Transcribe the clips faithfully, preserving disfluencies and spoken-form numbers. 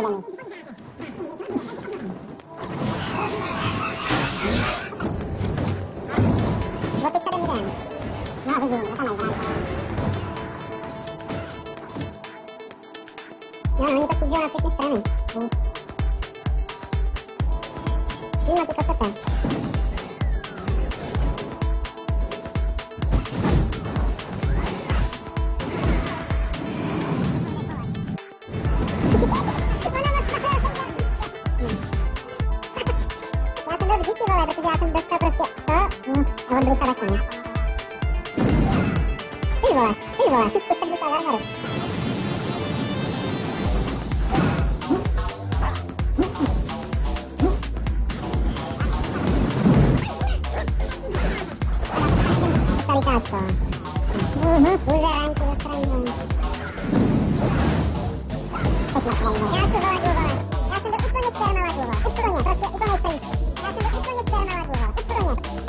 damage. Lo teď tady vidím. No, vidím, je tam nejde. Jo, oni to kudžou na všechny strany. Vím na ty kosete. Protože já jsem dostal prostě to, hm, a on dostal taky, ne? Ty vole, ty vole, ty jsi dostal Warharu. Stalikáčko. Mhm, buzeránku do strany. Teď na kraj, vole. Já jsem vole, vole. Já jsem byl úplně černá vole. Úplně, prostě úplně celý. Já jsem byl úplně černá vole. Úplně.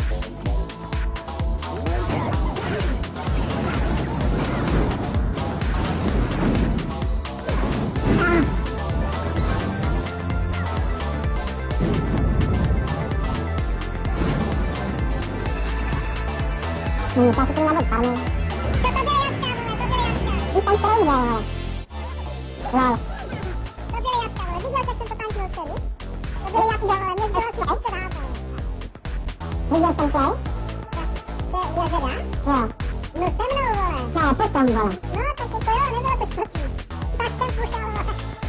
Hmm, tak to nabod panu. Co to byla jatka, vole, to byla jatka. Vy tam trejde, vole. Lol. To byla jatka, vole, viděl, jak jsem to tančil od tebe? To byla jatka, vole, mě bylo si to dávalo. Viděl jsem play? To je jezera? Jo. No se mnou, vole. Ne, potom, vole. No, tak jako jo, nebylo to šprotí. Tak jsem pušel, vole.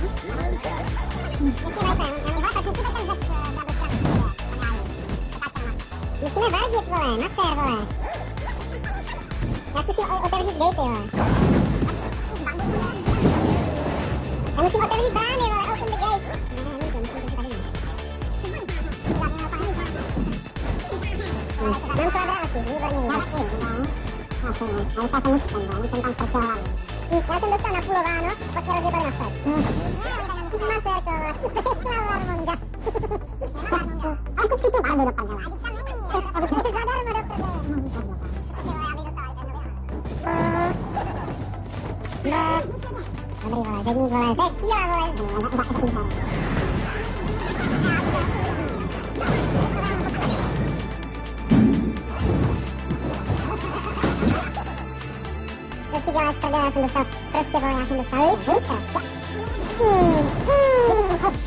Musíme tam, ale vole, tak musíme tam zet, musíme vadit, vole, na fér, vole. Já zkusím otevřít gatey, vole. Já musím otevřít brány, vole, open the gate. Ne, ne, ne, musím to tady. Mám kvadráty, výborně. Já taky, no. Já taky, ne. Já jsem mučkem, vole, musím tam prčel hlavně. Já jsem dostal napůlováno, pak mě rozjebali na fed. Masérko, vole. Pěkná varmonga. A kup si tu válbu do prdele. Zadarmo do prdele. No. Dobrý, vole, zedník, vole, to je síla, vole. No, za, za, za, za. Prostě dělá z prdele, já jsem dostal, prostě, vole, já jsem dostal lid, litra. Hmm, hmm, hop.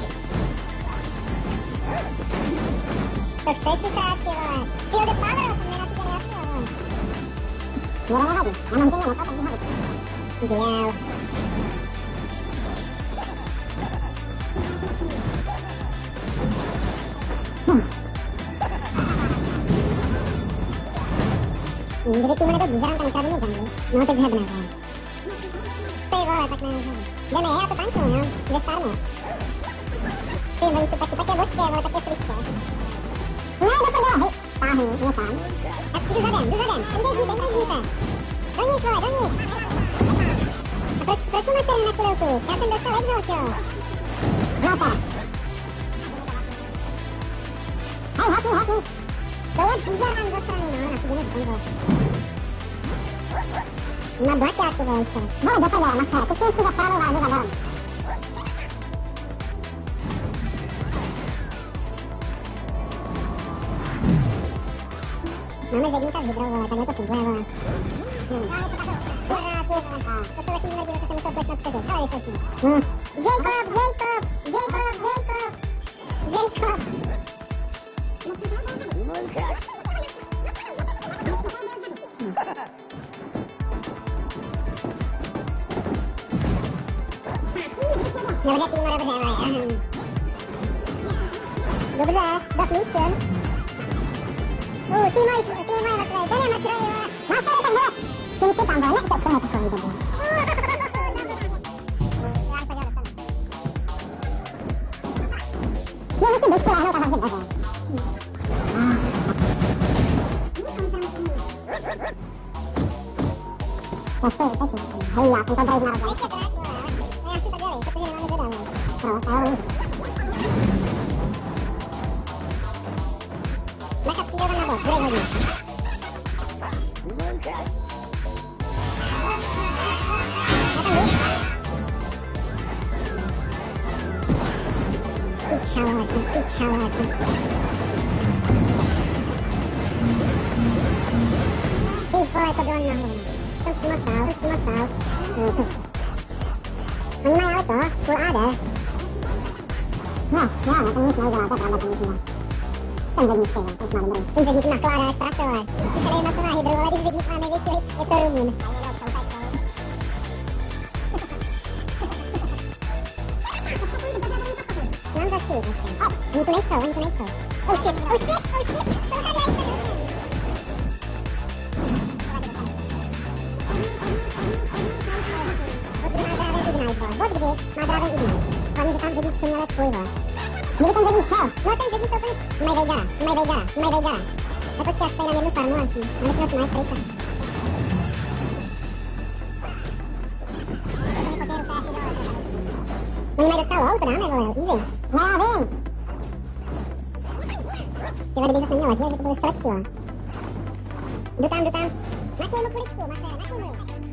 To chceš ty práci, vole. Feel the power, jsem nenacítěný jasný, vole. Mě to nevadí, já mám tělo, tak vyhodit. Děl. Hm. Kdyby tímhle do buzeránka nechal do mě jungle, no teď zhebne, vole. Ty vole, tak ne, nezhebne. Jdeme, já to tankuju, jo, kde farmu. Ty, oni jsou taky, také vodské, vole, také frické. No, do prdele, hej, táhnu, někam. Tak jdu zadem, jdu zadem, engagejte, engagejte. Do nich, vole, do nich. A proč, proč jsou mačery na chvilku? Já jsem dostal exhaust, jo. Zlaté. Hej, hopni, hopni. To je buzerán do strany, no, na chvíli jungle. Na blaťáku, vole, ještě. Vole, do prdele, masé, kupím si za právou vážu za dom. Máme zedníka s hydrou, vole, takhle to funguje, vole. Hmm. To jsou takový lidi, co se musel plesnout předu. Hele, vysvětlí. Hmm. Jacob, Jacob, Jacob, Jacob, Jacob. Dobře, týmo, dobře, vole. Dobře, deflution. Uh, týmoj, týmoj, makroj, tady je makroj, vole. Makroj, tak vole. Čím si tam, vole, nech to, to je takový dobrý. Jo, musím být spolehnout a hlavně bože. Tak to je, to je, hej, já jsem to drejt na rozhled. Já si to dělej, protože nemáme zadal. No, to je Maka přijde na bok, budej hodně. Já tam jdu. Čaláky. Ty vole, to bylo na hovno. Jsem s tím stál, jsem s tím stál. Oni mají ale to, full á dé. No, jo, no to nic neudělá, to je pravda, to nic neudělá. Ten zedník, ty vole, ten má dobrý. Ten zedník nakládá jak prase, vole. Ty tady jedna celá hydro, ale když zedník má největší, je to Rumín. Mám začít, vlastně. Oh, oni tu nejsou, oni tu nejsou. Oh shit, oh shit, oh shit, to tady nejsou. Od kdy má Draven Ignite? Hlavně, že tam zedník šuměl jak tvůj, vole. Kdyby ten zedník šel, no ten zedník to úplně... Mají Veigara, mají Veigara, mají Veigara. Tak počkej, až tady na jednu farmu, asi. A myslím, že mají strejka. Oni mají docela low, to dáme, vole, easy. No já vím. Tyhle, kdybych zase měl letěl, že to bylo ještě lepší, vole. Jdu tam, jdu tam. Nakuj mu kuličku, Mate, nakuj mu.